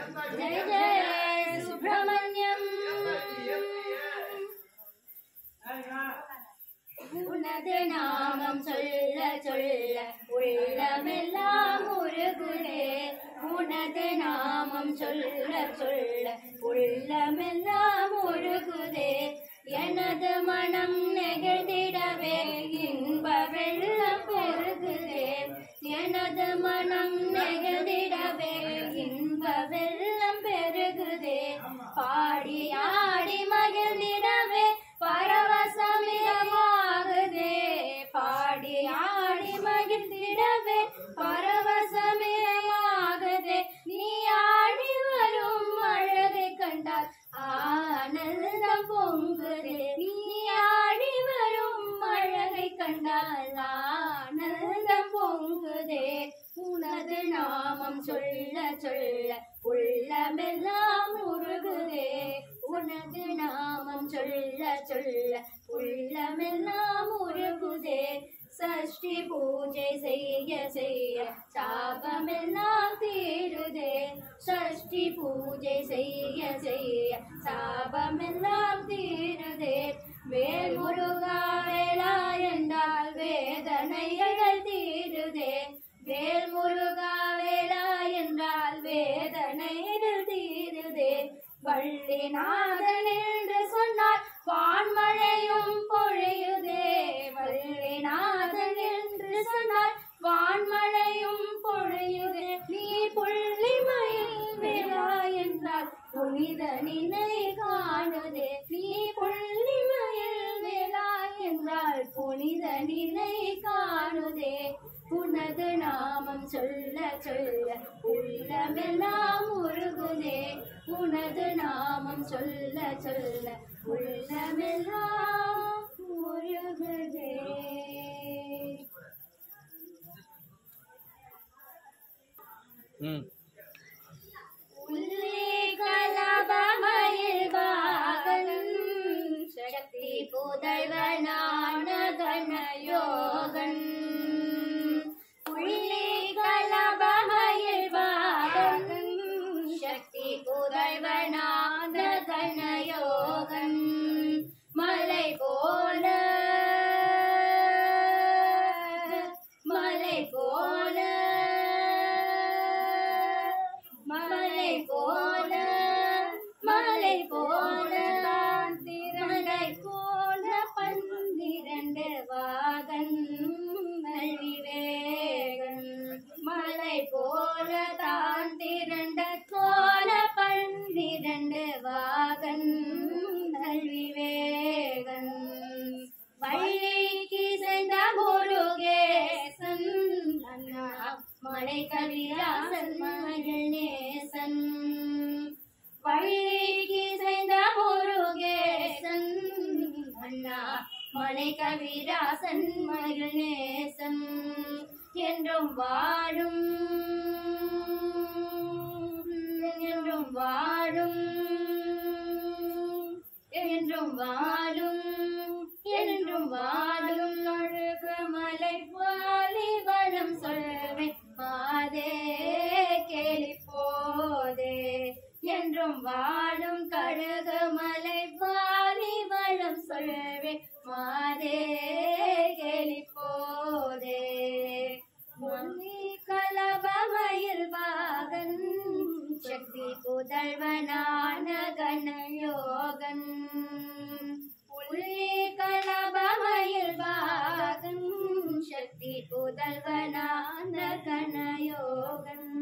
जय जय सुब्रह्मण्यम உனது நாமம் சொல்ல சொல்ல உள்ளமெல்லாம் உருகுதே உனது நாமம் சொல்ல சொல்ல உள்ளமெல்லாம் உருகுதே எனது மனம் நெகிழ்ந்திடவே இன்ப வெள்ளம் பெருகுதே எனது மனம் நெகிழ்ந்திடவே இன்ப வெள்ளம் பெருகுதே பாடி ஆடி மகிழ்ந்திடவே பரவசமிதமாகுதே பாடி ஆடி மகிழ்ந்திடவே பரவசமிதமாகுதே நீ ஆடி வரும் அழகை கண்டால் ஆனந்தம் பொங்குதே நீ ஆடி வரும் அழகை கண்டால் ஆனந்தம் பொங்குதே உனது நாமம் சொல்ல சொல்ல உள்ளமெல்லாம் உருகுதே உனது நாமம் சொல்ல சொல்ல உள்ளமெல்லாம் உருகுதே சஷ்டி பூஜை செய்ய செய்ய சாபமெல்லாம் தீருதே சஷ்டி பூஜை செய்ய செய்ய சாபமெல்லாம் தீருதே வேல் முருகா வேலா என்றால் வேதனைகள் தீருதே வேல் முருகா வேலா என்றால் வேதனைகள் தீருதே வள்ளிநாதன் என்று சொன்னால் வான்மழையும் பொழியுதே வள்ளிநாதன் என்று சொன்னால் வான்மழையும் பொழியுதே நீ புள்ளிமயில் வேலா என்றால் புனித நிலை காணுதே நீ புள்ளிமயில் வேலா என்றால் புனித நிலை காணுதே உனது நாமம் சொல்ல சொல்ல உள்ளமெல்லாம் உருகுதே உனது நாமம் சொல்ல சொல்ல உள்ளமெல்லாம் உருகுதே உள்ளே கலபமயில் வாகன் சக்தி புதல்வனான கணயோகன் உள்ளே கலபமயில் வாகன் சக்தி புதல்வனான கணயோகன் மலை போல மலை போல மலை போல மலை போல திரளை போல 12 வாகன் நல்விவேகன் மலை போல தான் திரண்ட கோல 12 வாகன் நல்விவேகன் வள்ளிக்கு செய்த முருகேசன் அண்ணா மலை கவிராசன் மகள் நேசன் வள்ளிக்கு செய்த முருகேசன் அண்ணா மலை கவிராசன் மகள் நேசன் என்றும் வாழும் என்றும் வாழும் என்றும் வாழும் என்றும் வாழும் அழகுமலை வாலிபனம் சொல்வேன் மாதே கேலி போதே என்றும் வாழும் கழுகுமலை வாலிபனம் சொல்வேன் மாதே கேலி போதே முன்னி கலபமயில் வாகன் சக்தி புதல்வனான கணயோகன் உள்ளே கலபமயில் வாகன் சக்தி புதல்வனான கணயோகன்